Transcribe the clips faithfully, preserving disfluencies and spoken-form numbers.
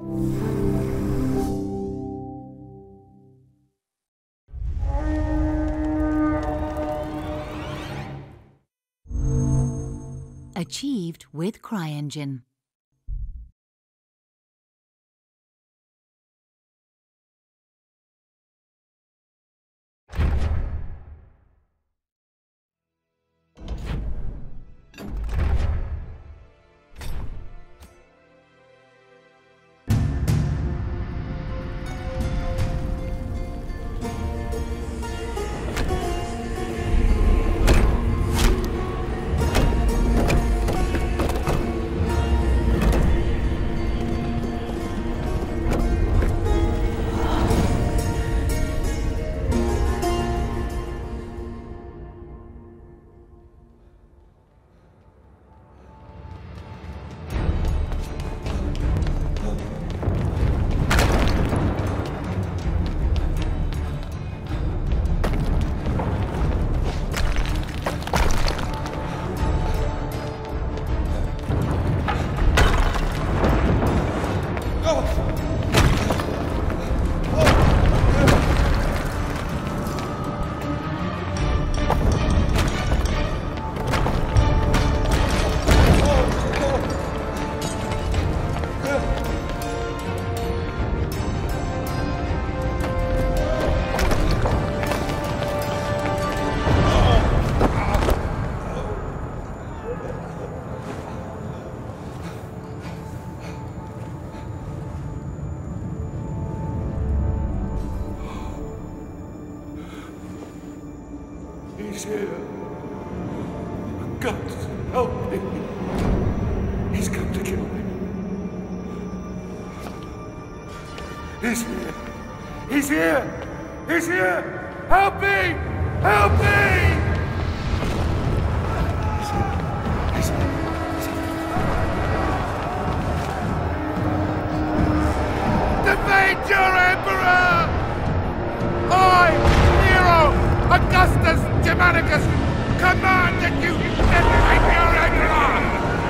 Achieved with CryEngine. He's here. God, help me. He's come to kill me. He's here. He's here. He's here. Help me. Help me. He's here. He's here. He's here. Defeat your Emperor! I, Nero, Augustus Germanicus, command that you defeat your Emperor!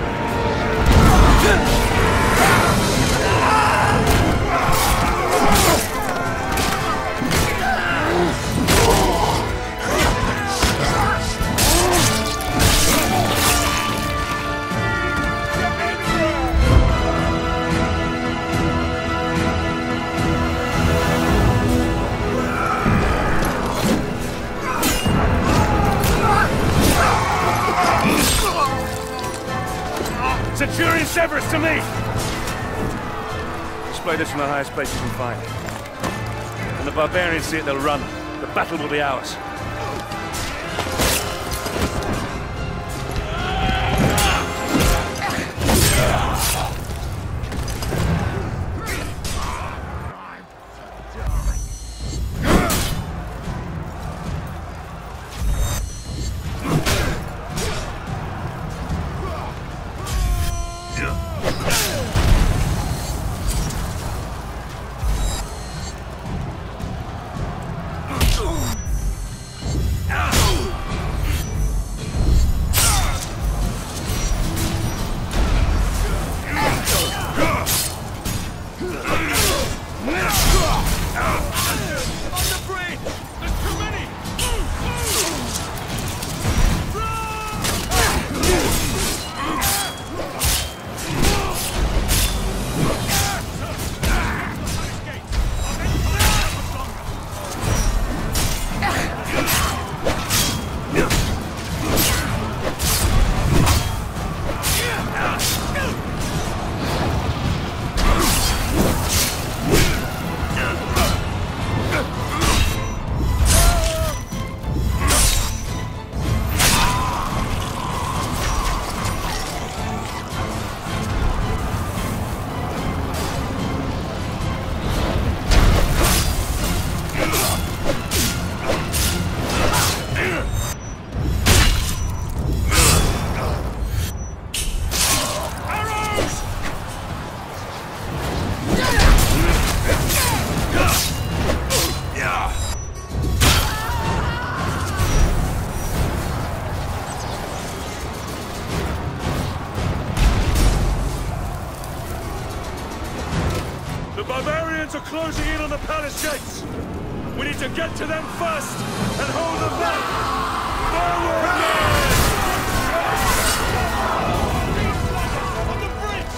Centurion Severus, to me! Display this from the highest place you can find. When the barbarians see it, they'll run. The battle will be ours. The barbarians are closing in on the palace gates! We need to get to them first and hold them back! Forward, men! On the bridge!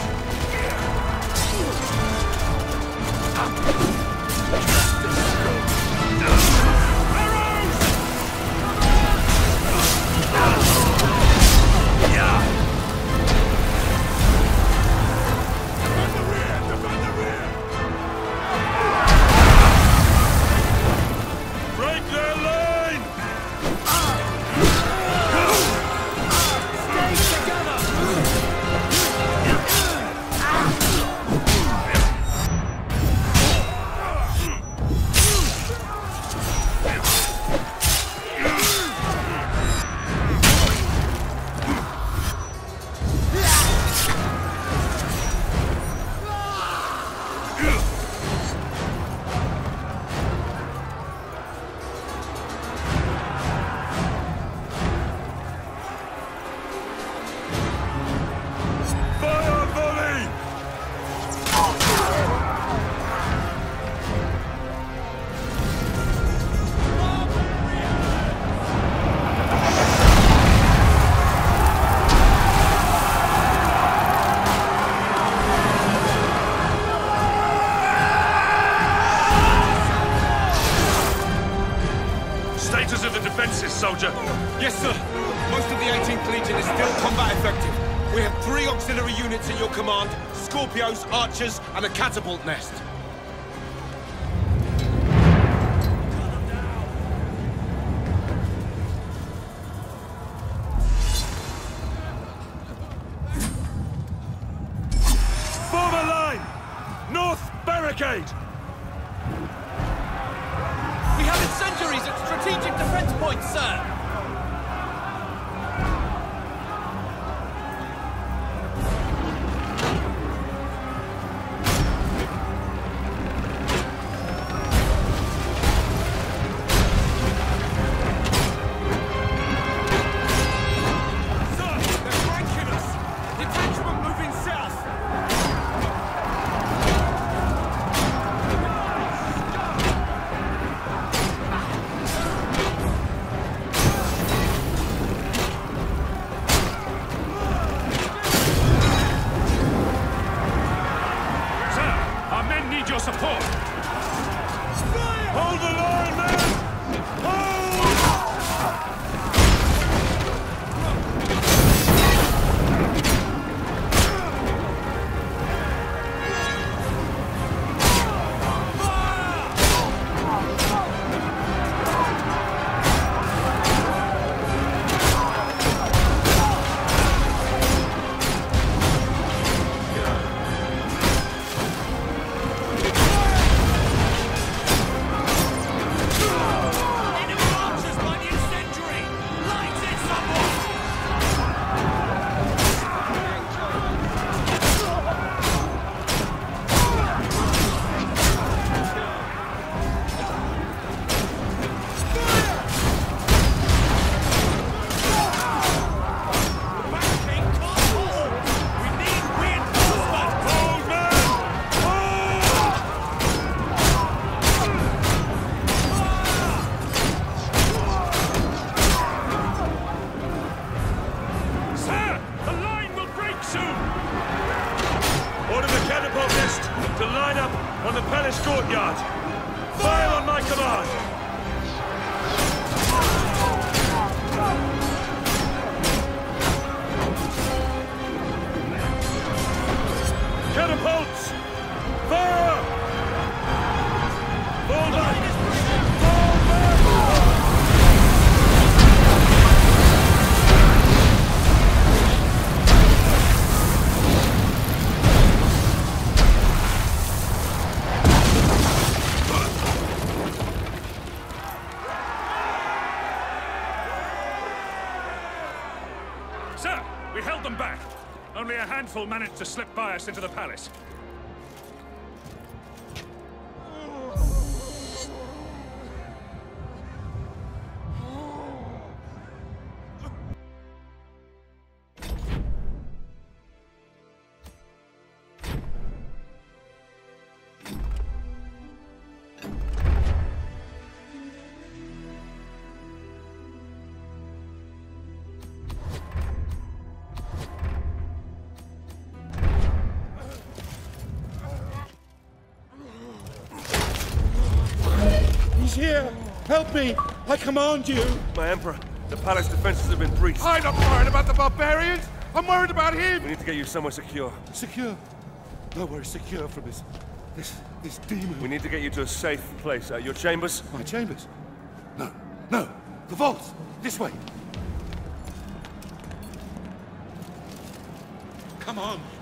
Soldier. Yes, sir. Most of the eighteenth Legion is still combat effective. We have three auxiliary units in your command, Scorpios, Archers, and a catapult nest. Form a line! North barricade! We have incendiaries at strategic defense points, sir! On the palace courtyard! Fire on my command! Catapults! Fire! Fall back! Fall back! Sir, we held them back. Only a handful managed to slip by us into the palace. here! Help me! I command you! My Emperor, the palace defenses have been breached. I'm not worried about the barbarians! I'm worried about him! We need to get you somewhere secure. Secure. Nowhere is secure from this... this... this demon. We need to get you to a safe place. Uh, your chambers? My chambers? No, no! The vaults! This way! Come on!